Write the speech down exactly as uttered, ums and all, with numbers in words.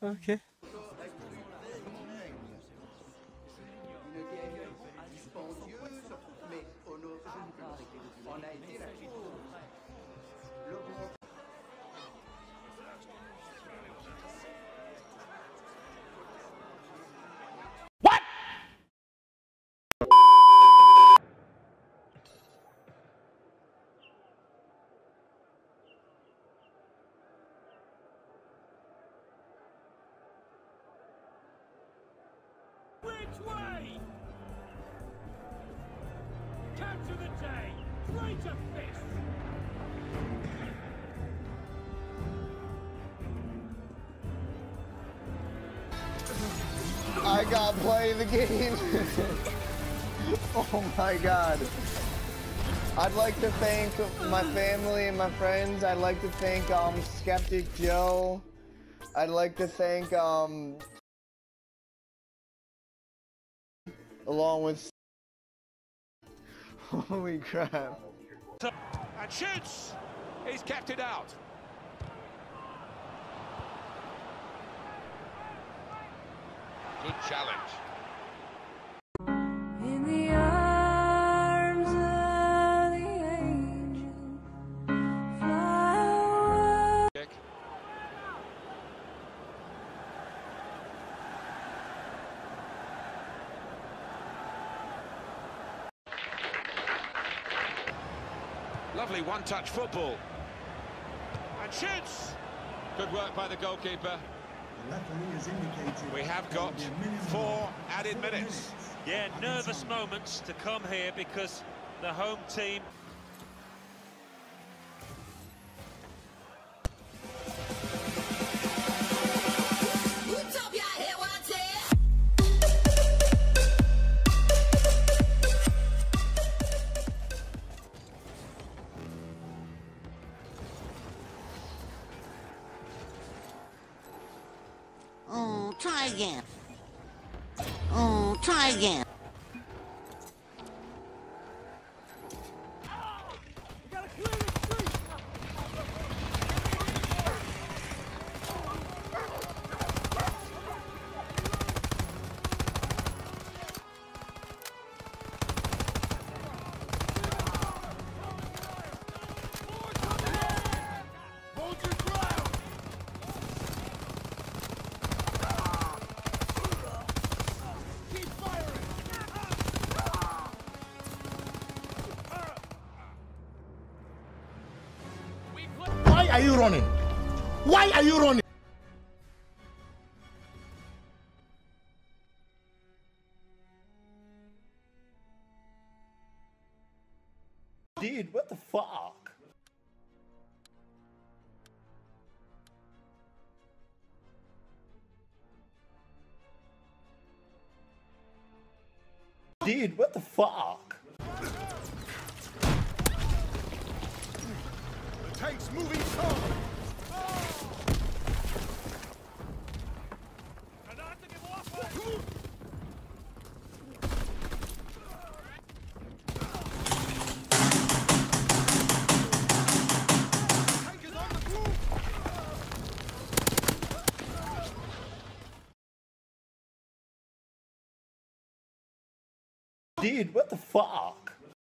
Ok. What? Which way? Catch of the day. Greater fist. I got play the game. Oh my god. I'd like to thank my family and my friends. I'd like to thank um Skeptic Joe. I'd like to thank um along with holy crap. And shoots! He's kept it out. Good challenge. In the arms of the angel, fly away. Kick. Lovely one-touch football. And shoots! Good work by the goalkeeper. The referee has indicated We have there will got be a minimum four of added four minutes. Yeah, added nervous time. moments to come here because the home team. Oh, try again. Oh, try again. Why are you running? Why are you running? Dude, what the fuck? Dude, what the fuck? The tank's moving strong. Dude, what the fuck?